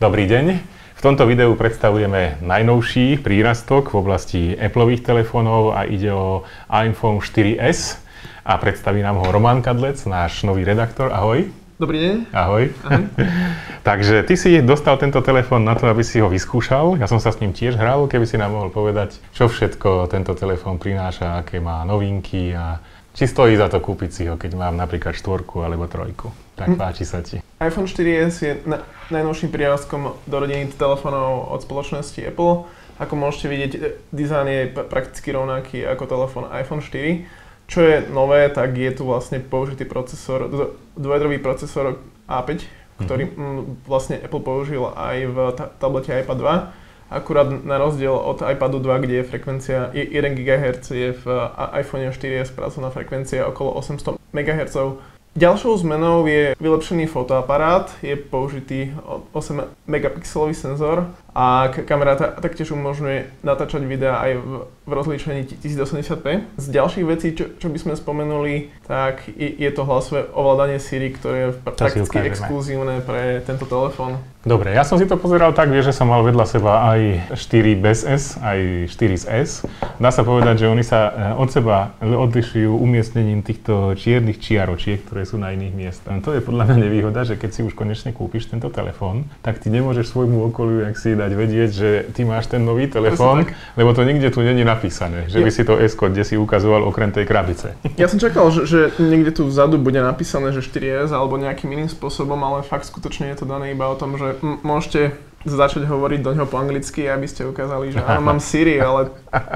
Dobrý deň. V tomto videu predstavujeme najnovší prírastok v oblasti Appleových telefónov a ide o iPhone 4S a predstaví nám ho Roman Kadlec, náš nový redaktor. Ahoj. Dobrý deň. Ahoj. Ahoj. Takže ty si dostal tento telefón na to, aby si ho vyskúšal. Ja som sa s ním tiež hral, keby si nám mohol povedať, čo všetko tento telefón prináša, aké má novinky a či stojí za to kúpiť si ho, keď mám napríklad 4 alebo 3. Tak páči sa ti. iPhone 4S je najnovším prírastkom do rodiny telefónov od spoločnosti Apple. Ako môžete vidieť, dizajn je prakticky rovnaký ako telefón iPhone 4. Čo je nové, tak je tu vlastne použitý procesor, dvojjadrový procesor A5, ktorý vlastne Apple použil aj v tablete iPad 2. Akurát na rozdiel od iPadu 2, kde je frekvencia 1 GHz, je v iPhone 4S pracovná frekvencia okolo 800 MHz. Ďalšou zmenou je vylepšený fotoaparát, je použitý 8 megapixelový senzor a kamera taktiež umožňuje natáčať videá aj v rozlíšení 1080p. Z ďalších vecí, čo by sme spomenuli, tak je to hlasové ovládanie Siri, ktoré je prakticky exkluzívne pre tento telefón. Dobre, ja som si to pozeral tak, že som mal vedľa seba aj 4 bez S, aj 4 z S. Dá sa povedať, že oni sa od seba odlišujú umiestnením týchto čiernych čiaročiek, ktoré sú na iných miestach. To je podľa mňa nevýhoda, že keď si už konečne kúpiš tento telefón, tak ty nemôžeš svojmu okoliu si dať vedieť, že ty máš ten nový telefón, lebo to nikde tu není napísané, že by si to S-ko kde si ukazoval okrem tej krabice. Ja som čakal, že niekde tu vzadu bude napísané, že 4S alebo nejakým iným spôsobom, ale fakt skutočne je to dané iba o tom, že môžete začať hovoriť do ňoho po anglicky, aby ste ukázali, že áno, mám Siri, ale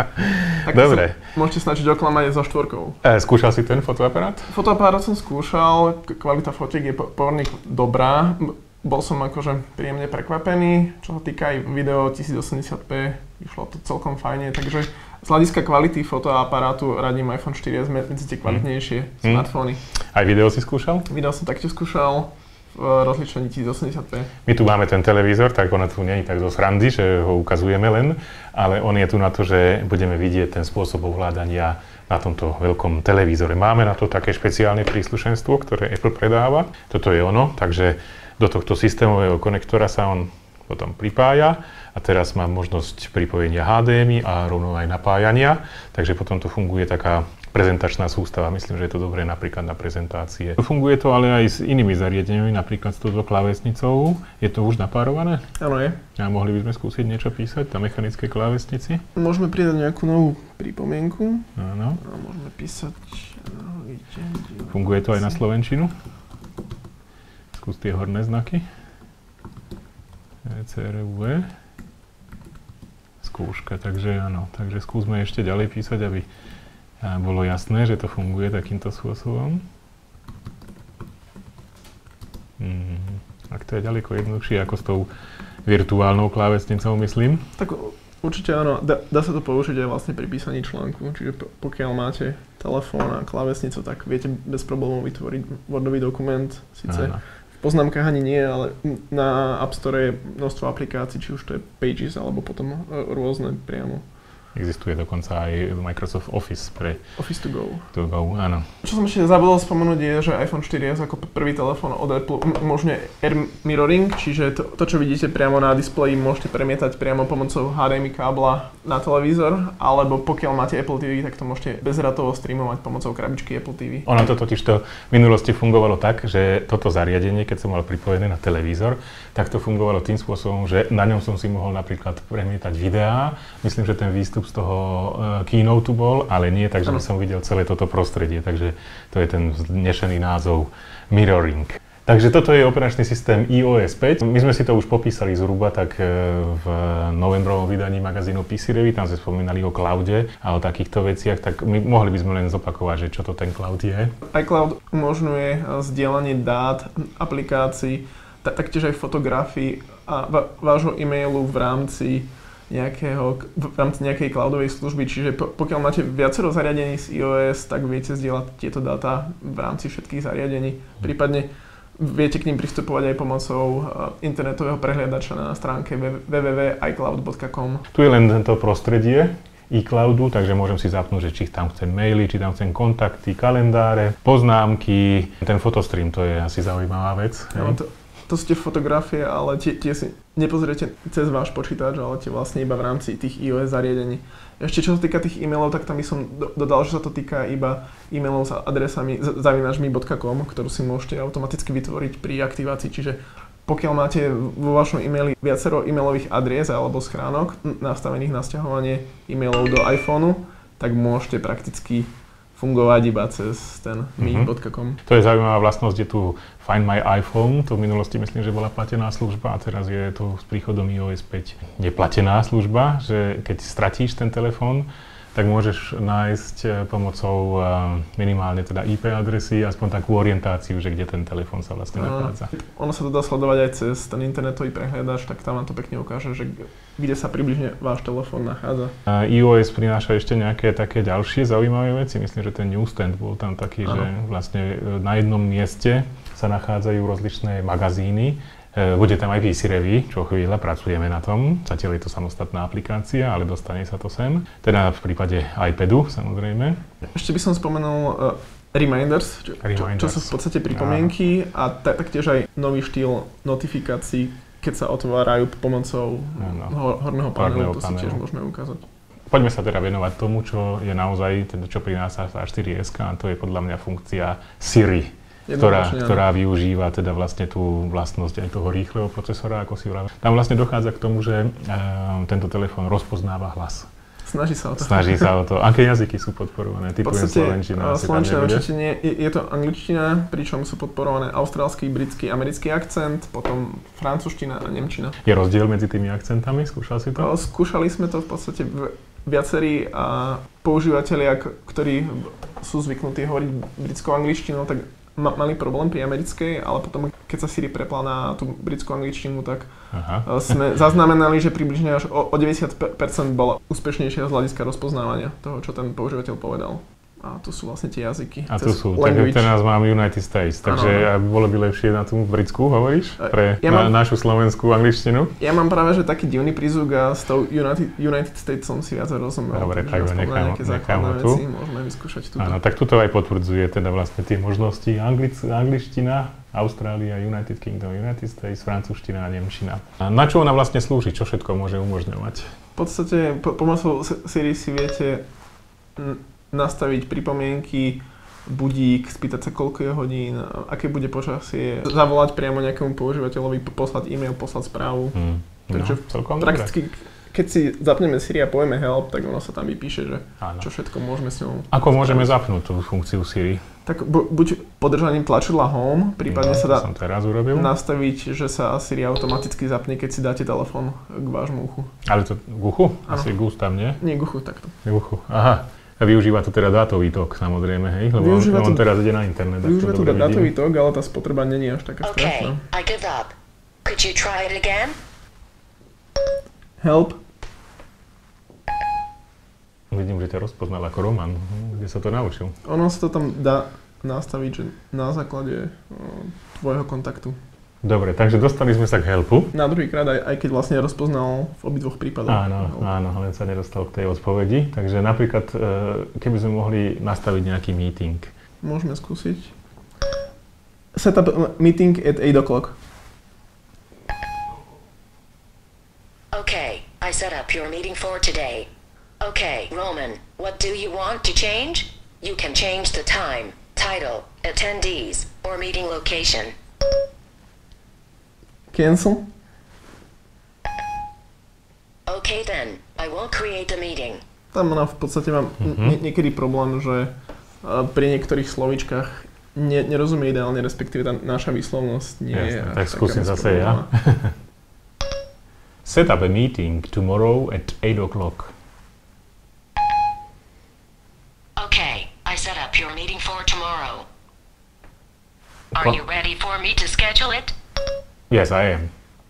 dobre. Môžete snažiť oklamať aj so 4. Skúšal si ten fotoaparát? Fotoaparát som skúšal, kvalita fotiek je pomerne dobrá. Bol som akože príjemne prekvapený, čo sa týka aj video 1080p, išlo to celkom fajne, takže z hľadiska kvality fotoaparátu radím iPhone 4S medzi tie kvalitnejšie smartfóny. Aj video si skúšal? Video som taktiež skúšal v rozlišení 1080p. My tu máme ten televízor, tak ono tu nie je tak zo srandy, že ho ukazujeme len, ale on je tu na to, že budeme vidieť ten spôsob ovládania na tomto veľkom televízore. Máme na to také špeciálne príslušenstvo, ktoré Apple predáva. Toto je ono, takže do tohto systémového konektora sa on potom pripája a teraz mám možnosť pripojenia HDMI a rovno aj napájania, takže potom to funguje taká prezentačná sústava. Myslím, že je to dobré napríklad na prezentácie. Funguje to ale aj s inými zariadeniami, napríklad s touto klávesnicou. Je to už napárované? Áno, je. A mohli by sme skúsiť niečo písať na mechanickej klávesnici? Môžeme pridať nejakú novú pripomienku. Áno. A môžeme písať... Funguje to aj na slovenčinu? Skús tie horné znaky. CRUV. Skúška, takže áno. Takže skúsme ešte ďalej písať, aby bolo jasné, že to funguje takýmto spôsobom. Tak to je ďaleko jednoduchšie ako s tou virtuálnou klávesnicou, myslím. Tak určite áno. Dá sa to použiť aj vlastne pri písaní článku. Čiže pokiaľ máte telefón a klávesnicu, tak viete bez problémov vytvoriť Wordový dokument. Sice v poznámkach ani nie, ale na App Store je množstvo aplikácií, či už to je Pages alebo potom rôzne priamo. Existuje dokonca aj Microsoft Office pre Office to go. To go, áno. Čo som ešte zabudol spomenúť je, že iPhone 4S ako prvý telefón od Apple umožňuje Air Mirroring, čiže to, čo vidíte priamo na displeji, môžete premietať priamo pomocou HDMI kábla na televízor, alebo pokiaľ máte Apple TV, tak to môžete bezratovo streamovať pomocou krabičky Apple TV. Ono to totižto v minulosti fungovalo tak, že toto zariadenie, keď som mal pripojené na televízor, tak to fungovalo tým spôsobom, že na ňom som si mohol napríklad premietať videá. Myslím, že ten výstup z toho keynote bol, ale nie tak, že som videl celé toto prostredie, takže to je ten vznešený názov mirroring. Takže toto je operačný systém iOS 5. My sme si to už popísali zhruba tak v novembrovom vydaní magazínu PC Review, tam sme spomínali o cloude a o takýchto veciach, tak my mohli by sme len zopakovať, že čo to ten cloud je. iCloud umožňuje zdieľanie dát, aplikácií, taktiež aj fotografií a vášho e-mailu v rámci nejakej cloudovej služby, čiže pokiaľ máte viacero zariadení z iOS, tak viete zdieľať tieto dáta v rámci všetkých zariadení. Prípadne viete k ním pristupovať aj pomocou internetového prehliadača na stránke www.icloud.com. Tu je len tento prostredie iCloudu, takže môžem si zapnúť, že či tam chcem maily, či tam chcem kontakty, kalendáre, poznámky. Ten fotostream, to je asi zaujímavá vec. No, to sú tie fotografie, ale tie si nepozriete cez váš počítač, ale tie vlastne iba v rámci tých iOS zariadení. Ešte čo sa týka tých e-mailov, tak tam by som dodal, že sa to týka iba e-mailov s adresami @me.com, ktorú si môžete automaticky vytvoriť pri aktivácii. Čiže pokiaľ máte vo vašom e-maili viacero e-mailových adries alebo schránok nastavených na sťahovanie e-mailov do iPhoneu, tak môžete prakticky fungovať iba cez ten me.com. To je zaujímavá vlastnosť, je tu Find My iPhone, to v minulosti myslím, že bola platená služba a teraz je to s príchodom iOS 5 neplatená služba, že keď stratíš ten telefón, tak môžeš nájsť pomocou minimálne teda IP adresy, aspoň takú orientáciu, že kde ten telefón sa vlastne nachádza. Ono sa to dá sledovať aj cez ten internetový prehliadač, tak tam vám to pekne ukáže, že kde sa približne váš telefón nachádza. iOS prináša ešte nejaké také ďalšie zaujímavé veci. Myslím, že ten newsstand bol tam taký, že vlastne na jednom mieste sa nachádzajú rozličné magazíny. Bude tam aj PC Review, čo chvíľa pracujeme na tom. Zatiaľ je to samostatná aplikácia, ale dostane sa to sem. Teda v prípade iPadu, samozrejme. Ešte by som spomenul Reminders, čo sú v podstate pripomienky a taktiež aj nový štýl notifikácií, keď sa otvárajú pomocou horného panelu, to si tiež môžeme ukázať. Poďme sa teda venovať tomu, čo je naozaj, čo prináša A4S, a to je podľa mňa funkcia Siri. Ktorá využíva teda vlastne tú vlastnosť aj toho rýchleho procesora, ako si vravel. Tam vlastne dochádza k tomu, že tento telefón rozpoznáva hlas. Snaží sa o to. Aké jazyky sú podporované? Typujem slovenčina. Slovenčina určite nie. Je to angličtina, pričom sú podporované austrálsky, britský, americký akcent, potom francúzština a nemčina. Je rozdiel medzi tými akcentami? Skúšal si to? Skúšali sme to v podstate viacerí používatelia, ktorí sú zvyknutí hovoriť britskou angličtinou, tak mali problém pri americkej, ale potom, keď sa Siri prepla na tú britskú angličtinu, tak sme zaznamenali, že približne až o 90% bola úspešnejšia z hľadiska rozpoznávania toho, čo ten používateľ povedal. A to sú vlastne tie jazyky. A to sú, takže teraz mám United States, takže bolo by lepšie na tú britskú, hovoríš? Pre našu slovenskú angličtinu? Ja mám práve, že taký divný prízvuk a s tou United States som si viac rozumel. Dobre, tak necháme tu. Môžeme vyskúšať túto. Áno, tak tuto aj potvrdzuje teda vlastne tie možnosti angličtina, Austrália, United Kingdom, United States, francúzština a nemčina. A na čo ona vlastne slúži? Čo všetko môže umožňovať? V podstate pomocou Siri si viete nastaviť pripomienky, budík, spýtať sa, koľko je hodín, aké bude počasie, zavolať priamo nejakému používateľovi, poslať e-mail, poslať správu. Takže prakticky, keď si zapneme Siri a povieme help, tak ono sa tam vypíše, že čo všetko môžeme s ňou. Ako môžeme zapnúť tú funkciu Siri? Tak buď podržaním tlačidla Home, prípadne sa dá nastaviť, že sa Siri automaticky zapne, keď si dáte telefón k vášmu uchu. Ale to k uchu? Asi k ústam, nie? Nie, k uchu, takto. K uchu, aha. A využíva to teda dátový tok, samozrejme, hej? Lebo on teraz ide na internet. Využíva to dátový tok, ale tá spotreba nie je až taká strašná. I give up. Could you try it again? Help. Vidím, že ťa rozpoznal ako Roman. Kde sa to naučil? Ono sa to tam dá nastaviť, že na základe tvojho kontaktu. Dobre, takže dostali sme sa k helpu. Na druhýkrát, aj keď vlastne rozpoznal v obidvoch prípadoch. Áno, len sa nedostal k tej odpovedi. Takže napríklad, keby sme mohli nastaviť nejaký meeting. Môžeme skúsiť. Set up meeting at 8 o'clock. Okay, I set up your meeting for today. Okay, Roman, what do you want to change? You can change the time, title, attendees, or meeting location. Cancel. Okay then, I will create a meeting. Tam ona v podstate mám niekedy problém, že pri niektorých slovíčkach nerozumie ideálne, respektíve tá naša výslovnosť nie je. Tak skúsim zase ja. Set up a meeting tomorrow at 8 o'clock. Okay, I set up your meeting for tomorrow. Are you ready for me to schedule it? Yes, I am.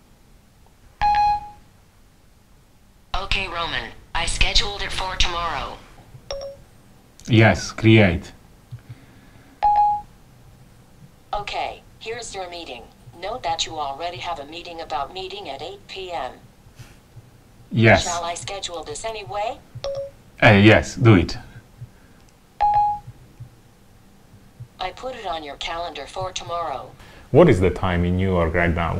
Okay, Roman, I scheduled it for tomorrow. Yes, create. Okay, here's your meeting. Note that you already have a meeting about meeting at 8 p.m. Yes. Shall I schedule this anyway? Yes, do it. I put it on your calendar for tomorrow. What is the time in New York right now?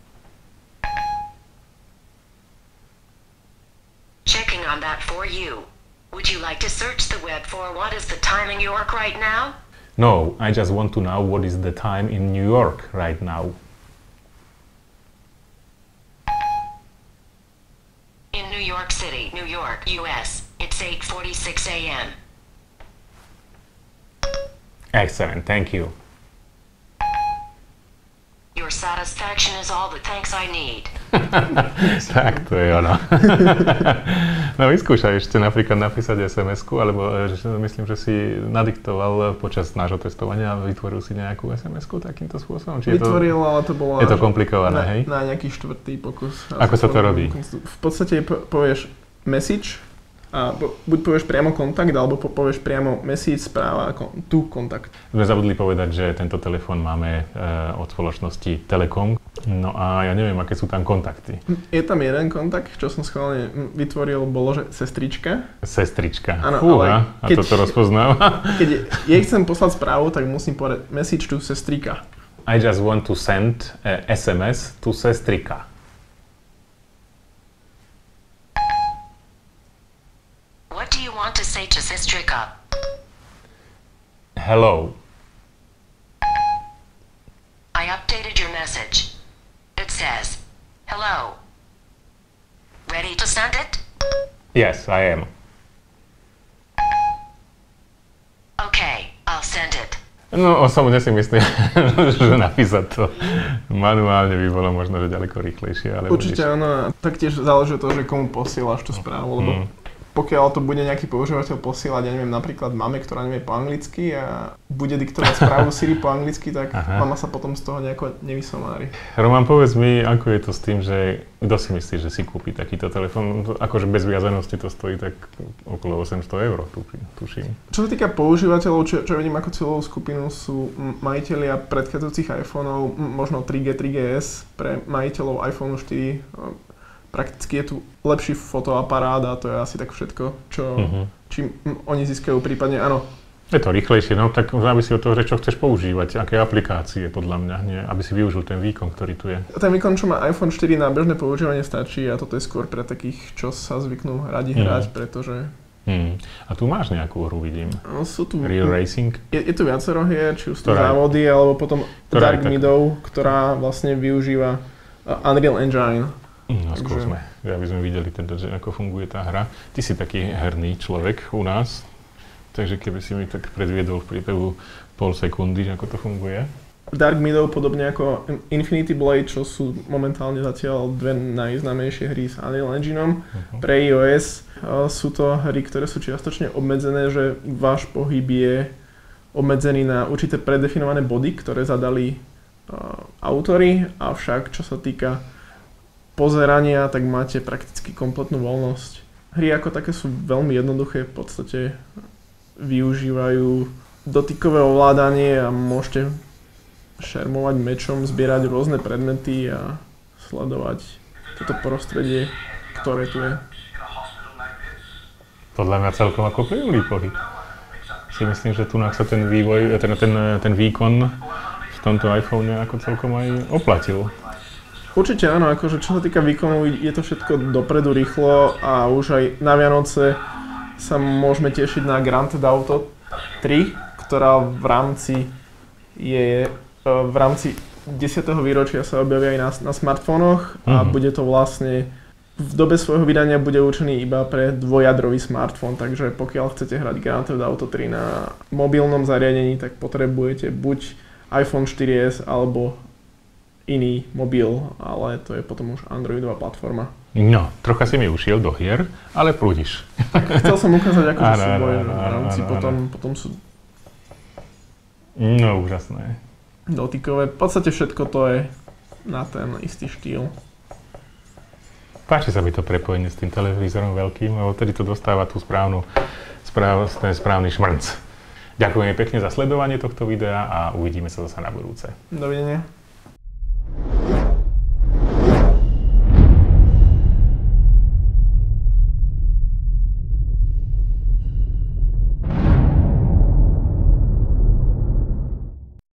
Checking on that for you. Would you like to search the web for what is the time in New York right now? No, I just want to know what is the time in New York right now. In New York City, New York, US, it's 8:46 a.m. Excellent, thank you. Your satisfaction is all the thanks I need. Tak, to je ono. No vyskúšaj ešte napríklad napísať SMS-ku, alebo myslím, že si nadiktoval počas nášho testovania a vytvoril si nejakú SMS-ku takýmto spôsobom? Vytvoril, ale to bolo... Je to komplikované, hej? Na nejaký štvrtý pokus. Ako sa to robí? V podstate povieš message a buď povieš priamo kontakt, alebo povieš priamo message, správa, tu kontakt. Sme zabudli povedať, že tento telefón máme od spoločnosti Telekom. No a ja neviem, aké sú tam kontakty. Je tam jeden kontakt, čo som schválne vytvoril, bolo, že sestrička. Sestrička. Áno, Fúha, a toto rozpoznáva. Keď jej chcem poslať správu, tak musím povedať message to sestrika. I just want to send a SMS to sestrika. What do you want to say to Sestrika? Hello. I updated your message. It says, hello. Ready to send it? Yes, I am. Okay, I'll send it. No, osobne si myslím, že napísať to manuálne by bolo možno, že ďaleko rýchlejšie. Ale určite áno, taktiež záleží od toho, že komu posielaš tú správu, lebo pokiaľ to bude nejaký používateľ posielať, ja neviem, napríklad mame, ktorá nevie po anglicky a bude diktovať správu Siri po anglicky, tak mama sa potom z toho nejako nevysomári. Roman, povedz mi, ako je to s tým, že kto si myslí, že si kúpi takýto telefón? Akože bez viazanosti to stojí tak okolo 800 €, tuším. Čo sa týka používateľov, čo vidím ako cieľovú skupinu, sú majitelia predchádzajúcich iPhoneov, možno 3G, 3GS, pre majiteľov iPhone 4. Prakticky je tu lepší fotoaparát a to je asi tak všetko, čím oni získajú prípadne, áno. Je to rýchlejšie, no tak závisí od toho, že čo chceš používať, aké aplikácie podľa mňa, nie? Aby si využil ten výkon, ktorý tu je. Ten výkon, čo má iPhone 4 na bežné používanie stačí a toto je skôr pre takých, čo sa zvyknú radi hrať, pretože... A tu máš nejakú hru, vidím. Sú tu... Real Racing? Je tu viacero hier, či už sú závody, alebo potom Dark Meadow, ktorá vlastne využíva Unreal Engine. No skúsme, aby sme videli teda, že ako funguje tá hra. Ty si taký herný človek u nás, takže keby si mi tak predviedol v priebehu pol sekundy, ako to funguje. Dark Meadow, podobne ako Infinity Blade, čo sú momentálne zatiaľ dve najznámejšie hry s Unreal Engineom. Pre iOS sú to hry, ktoré sú čiastočne obmedzené, že váš pohyb je obmedzený na určité predefinované body, ktoré zadali autori, avšak čo sa týka pozerania, tak máte prakticky kompletnú voľnosť. Hry ako také sú veľmi jednoduché, v podstate využívajú dotykové ovládanie a môžete šermovať mečom, zbierať rôzne predmety a sledovať toto prostredie, ktoré tu je. Podľa mňa celkom ako plynulý pohyb. Si myslím, že tu sa ten vývoj, ten výkon v tomto iPhone ako celkom aj oplatil. Určite áno, akože čo sa týka výkonu, je to všetko dopredu rýchlo a už aj na Vianoce sa môžeme tešiť na Grand Theft Auto 3, ktorá v rámci 10. výročia sa objaví aj na smartfónoch a bude to vlastne v dobe svojho vydania bude určený iba pre dvojjadrový smartfón, takže pokiaľ chcete hrať Grand Theft Auto 3 na mobilnom zariadení, tak potrebujete buď iPhone 4S alebo iný mobil, ale to je potom už Androidová platforma. No, trocha si mi ušiel do hier, ale prúdiš. Tak chcel som ukázať, ako sú boje v rámci, potom sú... No, úžasné. Dotykové, v podstate všetko to je na ten istý štýl. Páči sa mi to prepojenie s tým televízorom veľkým, lebo tedy to dostáva tú ten správny šmrnc. Ďakujem pekne za sledovanie tohto videa a uvidíme sa zase na budúce. Dovidenia.